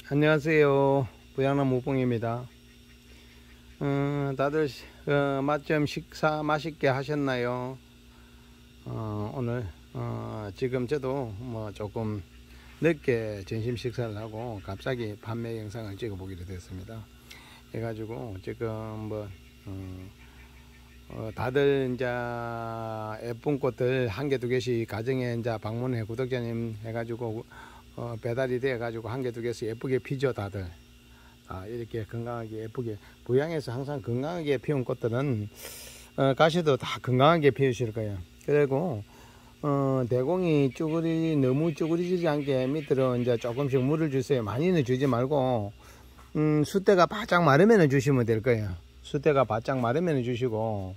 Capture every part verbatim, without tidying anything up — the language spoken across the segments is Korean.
안녕하세요. 부양남 우봉입니다. 어, 다들 어, 맛점 식사 맛있게 하셨나요? 어, 오늘 어, 지금 저도 뭐 조금 늦게 점심 식사를 하고 갑자기 판매 영상을 찍어 보기로 됐습니다. 해가지고 지금 뭐 어, 어, 다들 이제 예쁜 꽃들 한 개 두 개씩 가정에 이제 방문해 구독자님 해가지고 어, 배달이 돼 가지고 한 개 두 개씩 예쁘게 피죠. 다들 아, 이렇게 건강하게 예쁘게 부양해서 항상 건강하게 피운 꽃들은 어, 가시도 다 건강하게 피우실 거예요. 그리고 어, 대공이 쭈그리 너무 쭈그리지 않게 밑으로 이제 조금씩 물을 주세요. 많이는 주지 말고 음, 숫대가 바짝 마르면 주시면 될 거예요. 숫대가 바짝 마르면 주시고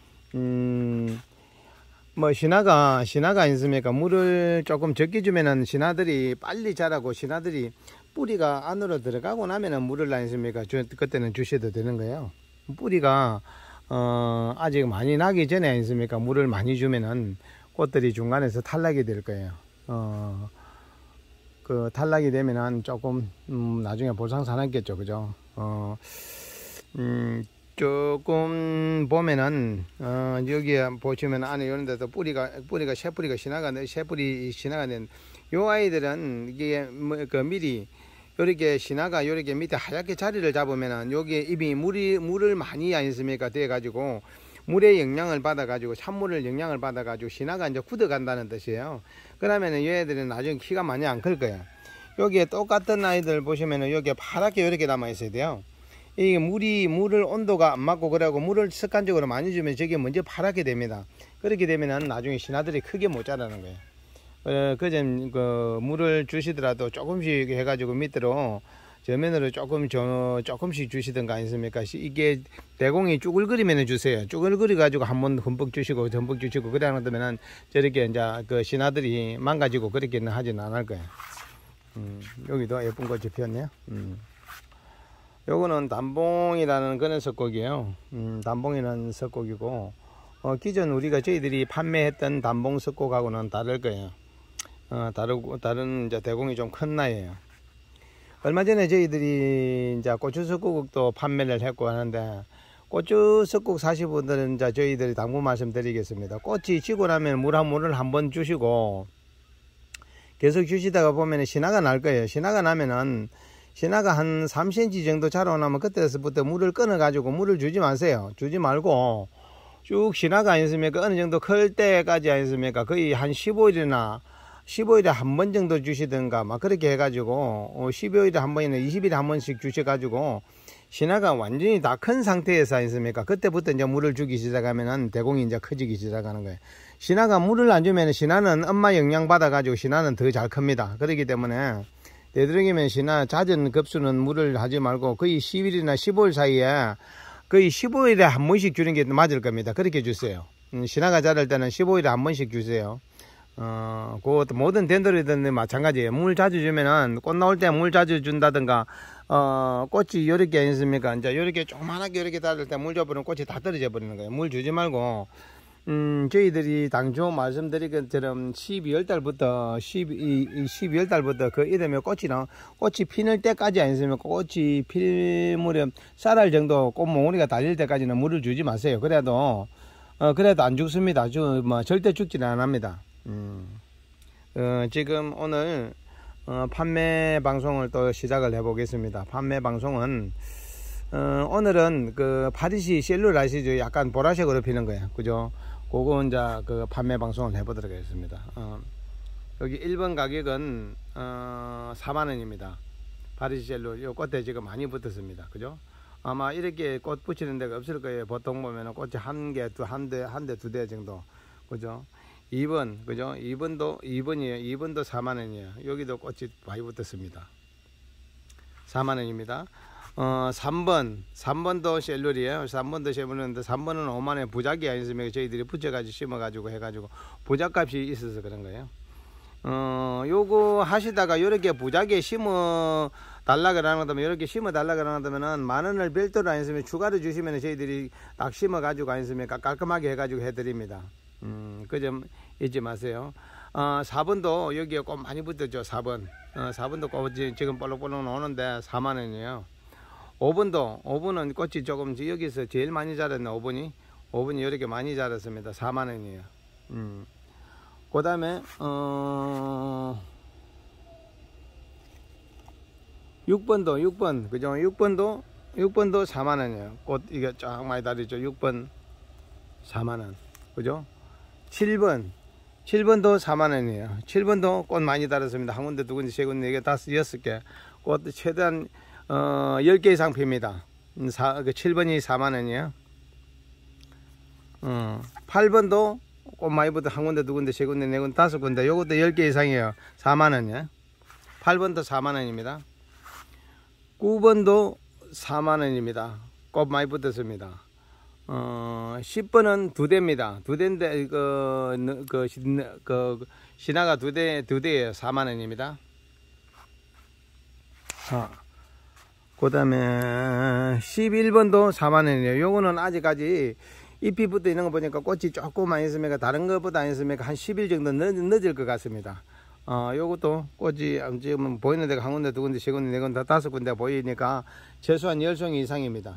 음, 뭐 신화가 신화가 있습니까? 물을 조금 적게 주면은 신화들이 빨리 자라고 신화들이 뿌리가 안으로 들어가고 나면은 물을 안 있습니까? 주, 그때는 주셔도 되는 거예요. 뿌리가 어, 아직 많이 나기 전에 아니습니까? 물을 많이 주면은 꽃들이 중간에서 탈락이 될 거예요. 어, 그 탈락이 되면은 조금 음, 나중에 볼상사납겠죠, 그죠? 어, 음. 조금 보면은 어 여기에 보시면 안에 이런 데도 뿌리가 뿌리가 새 뿌리가 지나가는 새 뿌리 지나가는 요 아이들은 이게 뭐 그 미리 요렇게 신화가 요렇게 밑에 하얗게 자리를 잡으면은 여기에 잎이 물이 물을 많이 아니습니까 돼 가지고 물의 영향을 받아 가지고 산물을 영향을 받아 가지고 신화가 이제 굳어 간다는 뜻이에요. 그러면은 얘들은 나중에 키가 많이 안 클 거예요. 여기에 똑같은 아이들 보시면은 여기에 파랗게 요렇게 남아 있어야 돼요. 이게 물이 물을 온도가 안 맞고 그러고 물을 습관적으로 많이 주면 저게 먼저 파랗게 됩니다. 그렇게 되면은 나중에 신화들이 크게 못 자라는 거예요. 어, 그점 그 물을 주시더라도 조금씩 해가지고 밑으로 저면으로 조금 저 조금씩 주시던가 아니습니까? 이게 대공이 쭈글거리면 주세요. 쭈글거리 가지고 한번 흠뻑 주시고 흠뻑 주시고 그래 놓으면은 저렇게 이제 그 신화들이 망가지고 그렇게는 하지는 않을 거예요. 음, 여기도 예쁜 꽃이 피었네요. 음. 요거는 단봉이라는 그런 석곡이에요. 음, 단봉이라는 석곡이고 어, 기존 우리가 저희들이 판매했던 단봉 석곡하고는 다를 거예요. 어, 다르고 다른 이제 대공이 좀 큰 나이에요. 얼마 전에 저희들이 이제 고추 석곡도 판매를 했고 하는데 고추 석곡 사실 분들은 이제 저희들이 당부 말씀드리겠습니다. 꽃이 지고 나면 물 한 물을 한번 주시고 계속 주시다가 보면 신화가 날 거예요. 신화가 나면은 신화가 한 삼 센티미터 정도 자라나면 그때서부터 물을 끊어 가지고 물을 주지 마세요. 주지 말고 쭉 신화가 아니습니까? 어느 정도 클 때까지 아니습니까? 거의 한 십오 일이나 십오 일에 한 번 정도 주시든가 막 그렇게 해가지고 십오 일에 한 번이나 이십 일에 한 번씩 주셔가지고 신화가 완전히 다 큰 상태에서 아니습니까? 그때부터 이제 물을 주기 시작하면은 대공이 이제 커지기 시작하는 거예요. 신화가 물을 안 주면 신화는 엄마 영양 받아가지고 신화는 더 잘 큽니다. 그렇기 때문에 되도록이면 신화 잦은 급수는 물을 하지 말고 거의 십 일이나 십오 일 사이에 거의 십오 일에 한 번씩 주는 게 맞을 겁니다. 그렇게 주세요. 음, 신화가 자랄 때는 십오 일에 한 번씩 주세요. 어, 그 모든 덴드로이든 마찬가지예요. 물 자주 주면은 꽃 나올 때 물 자주 준다든가 어, 꽃이 요렇게 아니습니까? 이제 요렇게 조그만하게 요렇게 달릴 때 물 줘버리면 꽃이 다 떨어져 버리는 거예요. 물 주지 말고 음, 저희들이 당초 말씀드린 것처럼 십이월 달부터 십이월 달부터 그 이름에 꽃이 나 꽃이 피는 때까지 아니습니까? 꽃이 필 무렵 쌀알 정도 꽃몽우리가 달릴 때까지는 물을 주지 마세요. 그래도 어, 그래도 안 죽습니다. 주, 뭐 절대 죽지는 안 합니다. 음, 어, 지금 오늘 어, 판매 방송을 또 시작을 해 보겠습니다. 판매 방송은 어, 오늘은 그 파리시 셀룰 아시죠? 약간 보라색으로 피는 거예요. 그죠? 그거 이제 그 판매 방송을 해보도록 하겠습니다. 어, 여기 일 번 가격은 어, 사만 원입니다. 파리시 셀룰 요 꽃에 지금 많이 붙었습니다. 그죠? 아마 이렇게 꽃 붙이는 데가 없을 거예요. 보통 보면 꽃이 한 개, 두, 한 대, 한 대, 두 대 정도. 그죠? 이 번, 그죠? 이 번도, 이 번이에요. 이 번도 사만 원이에요. 여기도 꽃이 많이 붙었습니다. 사만 원입니다. 어, 삼 번, 삼 번도 셀룰이에요. 삼 번도 셀룰인데 삼 번은 오만 원 부작이 아니었습니까? 저희들이 붙여가지고 심어가지고 해가지고 부작값이 있어서 그런 거예요. 어, 요거 하시다가 요렇게 부작에 심어 달라 그러는다면 이렇게 심어 달라 그러는다면은 만 원을 별도로 아니으면 추가로 주시면 저희들이 딱 심어 가지고 아니습니까? 깔끔하게 해가지고 해드립니다. 음, 그 점 잊지 마세요. 어, 사 번도 여기에 꽃 많이 붙었죠. 사 번. 어, 사 번도 꽃이 지금 볼록볼록 나오는데 사만 원이에요. 오 번도, 오 번은 꽃이 조금 여기서 제일 많이 자랐네. 오 번이. 오 번이 이렇게 많이 자랐습니다. 사만 원이에요. 음. 그 다음에, 어, 육 번도, 육 번. 그죠? 육 번도, 육 번도 사만 원이에요. 꽃, 이게 쫙 많이 다르죠. 육 번, 사만 원. 그죠? 칠 번. 칠 번도 사만 원이에요. 칠 번도 꽃 많이 달았습니다. 한 군데, 두 군데, 세 군데, 네 개, 다섯, 여섯 개. 꽃 최대한, 어, 열 개 이상 핍니다. 사, 그 칠 번이 사만 원이에요. 어, 팔 번도 꽃 많이 붙어 한 군데, 두 군데, 세 군데, 네 군데, 다섯 군데. 요것도 열 개 이상이에요. 사만 원이에요. 팔 번도 사만 원입니다. 구 번도 사만 원입니다. 꽃 많이 붙었습니다. 어, 십 번은 두 대입니다. 두 대인데, 그, 그, 그, 신화가 두 대, 두 대에 사만 원입니다. 어. 그 다음에, 십일 번도 사만 원이에요. 요거는 아직까지 잎이 붙어 있는 거 보니까 꽃이 조금만 있으니까 다른 것보다 안 있으니까 한 십 일 정도 늦, 늦을 것 같습니다. 어, 요것도 꽃이 지금 보이는 데가 한 군데, 두 군데, 세 군데, 네 군데, 다섯 군데 보이니까 최소한 열 송이 이상입니다.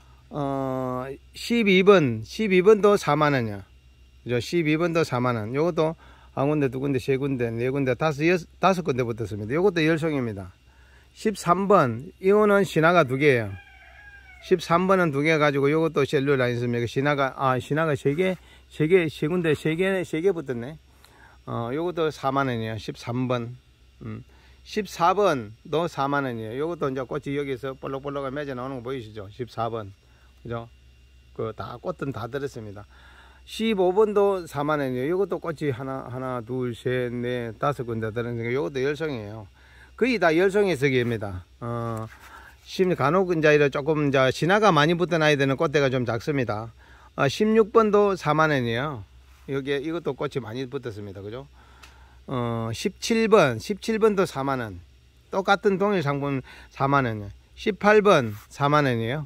어, 십이 번, 십이 번도 사만 원이야. 그죠? 십이 번도 사만 원. 요것도 한 군데, 두 군데, 세 군데, 네 군데, 다섯, 여섯, 다섯 군데 붙었습니다. 요것도 열 송입니다. 십삼 번, 이거는 신화가 두 개예요. 십삼 번은 두 개 가지고 요것도 셀룰라 있습니다. 신화가, 아, 신화가 세 개, 세 개, 세 군데, 세 개, 세 개 붙었네. 어, 요것도 사만 원이에요. 십삼 번. 음. 십사 번도 사만 원이에요. 요것도 이제 꽃이 여기서 볼록볼록하게 맺어 나오는 거 보이시죠? 십사 번. 그죠? 그 다 꽃은 다 들었습니다. 십오 번도 사만 원이에요. 이것도 꽃이 하나, 하나, 둘, 셋, 넷, 다섯 군데 들었으니까 이것도 열송이에요. 거의 다 열송의 석입니다. 어, 심, 간혹 이제 조금 이제 신화가 많이 붙은 아이들은 꽃대가 좀 작습니다. 어, 십육 번도 사만 원이에요. 여기에 이것도 꽃이 많이 붙었습니다. 그죠? 어, 십칠 번, 십칠 번도 사만 원. 똑같은 동일 상품 사만 원이에요. 십팔 번 사만 원이에요.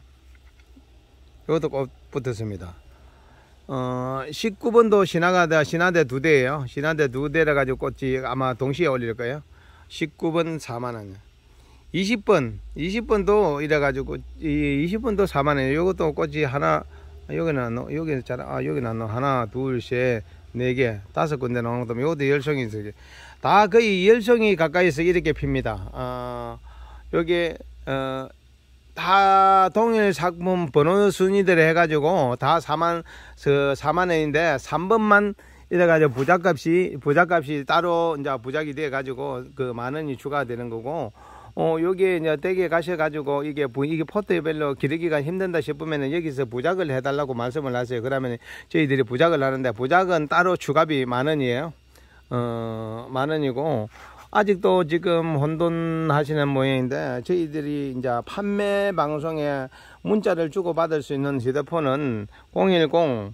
이것도 꽃 붙었습니다. 어, 십구 번도 신화가, 신화대 두 대예요. 신화대 두 대라 가지고 꽃이 아마 동시에 올릴 거예요. 십구 번 사만 원. 이십 번, 이십 번도 이래 가지고, 이십 번도 사만 원이에요. 이것도 꽃이 하나, 여기는 안 넣어, 여기는 잘, 아, 여기는 안 넣어. 하나, 둘, 셋, 네 개, 다섯 군데 나오는 것도, 이것도 열송이 있어요. 다 거의 열송이 가까이서 이렇게 핍니다. 어, 여기, 어, 다 동일 상품 번호 순위대로 해가지고 다 사만, 사만 원인데 삼 번만 이래가지고 부작값이, 부작값이 따로 이제 부작이 돼가지고 그 만 원이 추가되는 거고, 어, 여기에 이제 댁에 가셔가지고 이게, 이게 포트별로 기르기가 힘든다 싶으면은 여기서 부작을 해달라고 말씀을 하세요. 그러면 저희들이 부작을 하는데 부작은 따로 추가비 만 원이에요. 어, 만 원이고, 아직도 지금 혼돈하시는 모양인데 저희들이 이제 판매 방송에 문자를 주고 받을 수 있는 휴대폰은 공일공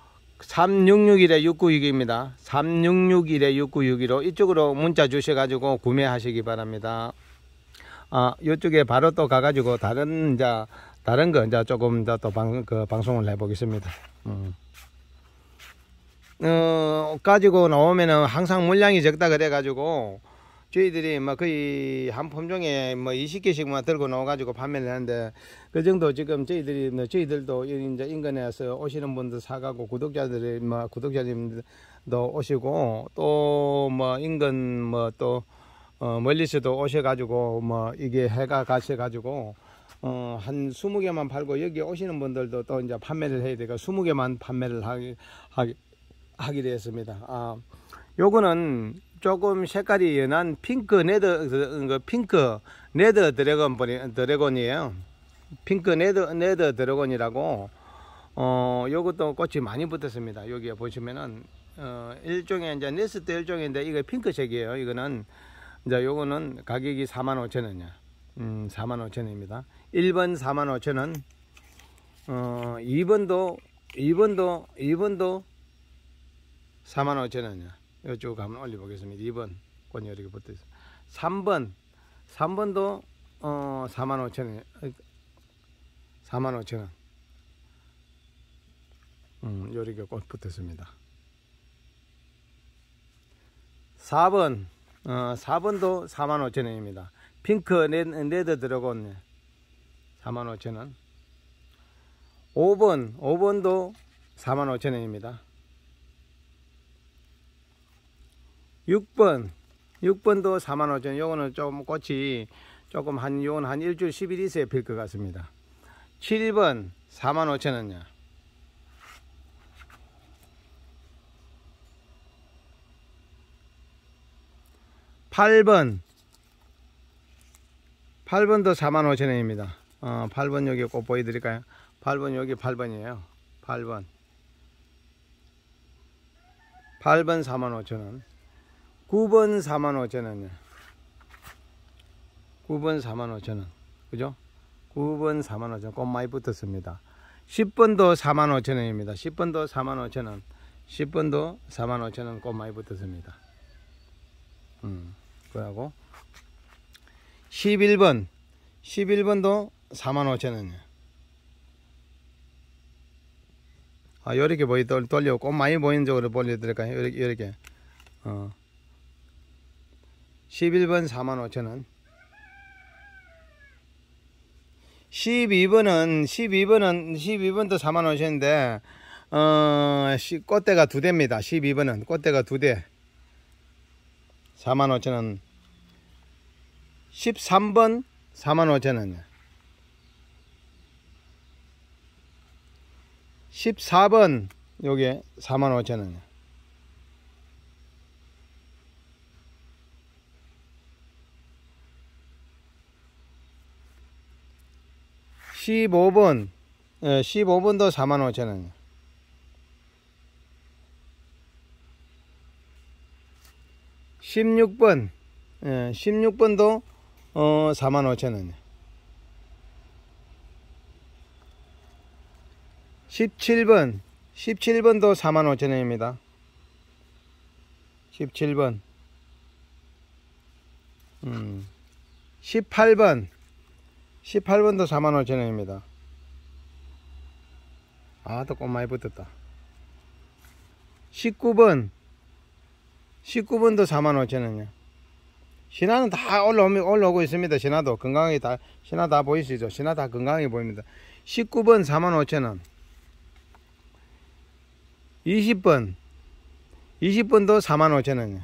삼육육일 육구육이입니다. 삼육육일 육구육이로 이쪽으로 문자 주셔가지고 구매하시기 바랍니다. 아, 이쪽에 바로 또 가가지고 다른 이제 다른 거 이제 조금 더 또 방, 그 방송을 해보겠습니다. 음. 어, 가지고 나오면은 항상 물량이 적다 그래가지고 저희들이 뭐 거의 한 품종에 뭐 이십 개씩만 들고 나와가지고 판매를 하는데 그 정도 지금 저희들이 뭐 저희들도 이제 인근에서 오시는 분들 사가고 구독자들이 뭐 구독자님도 오시고 또 뭐 인근 뭐 또 어 멀리서도 오셔가지고 뭐 이게 해가 가셔가지고 어 한 스무 개만 팔고 여기 오시는 분들도 또 이제 판매를 해야 되니까 스무 개만 판매를 하기 하기 하기로 했습니다. 아, 요거는 조금 색깔이 연한 핑크 네더, 그 핑크 네더 드래곤, 드래곤이에요. 핑크 네더, 네더 드래곤이라고, 어, 요것도 꽃이 많이 붙었습니다. 여기에 보시면은, 어, 일종의 이제 네스트 일종인데, 이거 핑크색이에요. 이거는, 이제 요거는 가격이 사만 오천 원이야. 음, 사만 오천 원입니다. 일 번 사만 오천 원, 어, 이 번도, 이 번도, 이 번도 사만 오천 원이야. 이쪽 한번 올려보겠습니다. 이 번 꽃이 이렇게 붙어있어. 삼 번, 삼 번도 어, 사만 오천 원, 사만 오천 원. 음, 이렇게 꽃 붙었습니다. 사 번 어, 사 번도 사만 오천 원입니다. 핑크 레드, 레드 드래곤 사만 오천 원. 오 번 오 번도 사만 오천 원입니다. 육 번 육 번도 사만 오천 원. 요거는 좀 꽃이 조금 한 요건 한 일주일 십 일 있어야 필 것 같습니다. 칠 번 사만 오천 원이요. 팔 번 팔 번도 사만 오천 원입니다. 어, 팔 번 여기 꼭 보여드릴까요? 팔 번 여기 팔 번이에요. 팔 번 팔 번 사만 오천 원. 구 번 사만 오천 원이요. 구 번 사만 오천 원. 그죠? 구 번 사만 오천 원. 꽃 많이 붙었습니다. 십 번도 사만 오천 원입니다. 십 번도 사만 오천 원. 십 번도 사만 오천 원 꽃 많이 붙었습니다. 음, 그러고 십일 번 십일 번도 사만 오천 원이에요. 아, 요렇게 보이 돌려 꽃 많이 보이는 쪽으로 보여드릴까요? 요렇게, 요렇게. 어. 십일 번 사만 오천 원. 십이 번은 십이 번은 십이 번도 사만 오천 원인데 어, 꽃대가 두 대입니다. 십이 번은 꽃대가 두 대. 사만 오천 원. 십삼 번 사만 오천 원. 십사 번 요게 사만 오천 원. 십오 번 예, 십오 번도 사만 오천 원. 십육 번 예, 십육 번도 어, 사만 오천 원. 십칠 번 십칠 번도 사만 오천 원입니다. 십칠 번. 음. 십팔 번 십팔 번도 사만 오천 원입니다. 아, 또 꽃 많이 붙었다. 십구 번 십구 번도 사만 오천 원이요. 신화는 다 올라오면 올라오고 있습니다. 신화도 건강하게 다, 신화 다 보이시죠? 신화 다 건강하게 보입니다. 십구 번 사만 오천 원. 이십 번 이십 번도 사만 오천 원이요.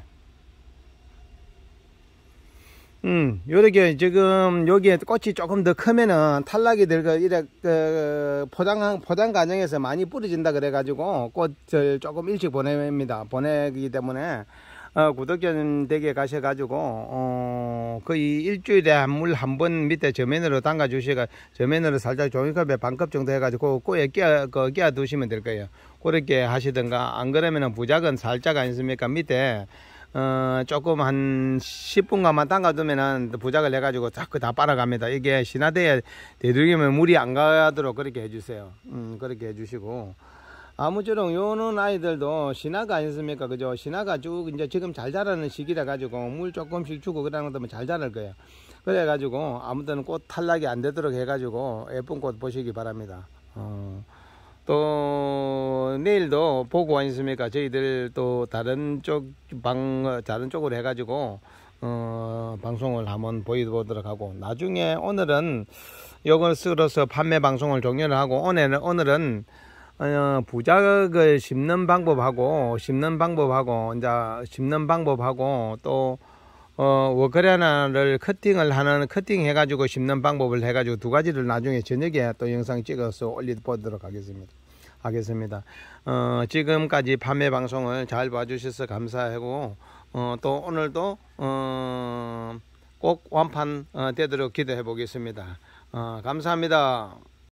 음, 요렇게 지금 여기에 꽃이 조금 더 크면은 탈락이 될 거, 이래, 그, 포장, 포장 과정에서 많이 부러진다 그래가지고 꽃을 조금 일찍 보냅니다. 보내기 때문에, 어, 구독자님 댁에 가셔가지고, 어, 거의 일주일에 물 한 번 밑에 저면으로 담가 주시가, 저면으로 살짝 종이컵에 반컵 정도 해가지고 꽃에 끼워, 그, 끼워 두시면 될 거예요. 그렇게 하시든가, 안 그러면은 부작은 살짝 아니십니까? 밑에, 어, 조금 한 십 분간만 담가두면은 부작을 해가지고 자꾸 다 빨아갑니다. 이게 신화대에 되도록이면 물이 안 가도록 그렇게 해주세요. 음, 그렇게 해주시고. 아무쪼록 요는 아이들도 신화가 아니습니까? 그죠? 신화가 쭉 이제 지금 잘 자라는 시기라 가지고 물 조금씩 주고 그러는 것도 잘 자랄 거예요. 그래가지고 아무튼 꽃 탈락이 안 되도록 해가지고 예쁜 꽃 보시기 바랍니다. 어. 또 내일도 보고 아니습니까? 저희들 또 다른 쪽 방 다른 쪽으로 해가지고 어 방송을 한번 보여보도록 하고, 나중에 오늘은 이것으로서 판매 방송을 종료를 하고, 오늘은 오늘은 어, 부작을 심는 방법하고 심는 방법하고 이제 심는 방법하고 또 어, 워크레나를 커팅을 하는, 커팅 해가지고 심는 방법을 해가지고 두 가지를 나중에 저녁에 또 영상 찍어서 올려보도록 하겠습니다. 하겠습니다. 어, 지금까지 판매 방송을 잘 봐주셔서 감사하고, 어, 또 오늘도, 어, 꼭 완판 어, 되도록 기도해 보겠습니다. 어, 감사합니다.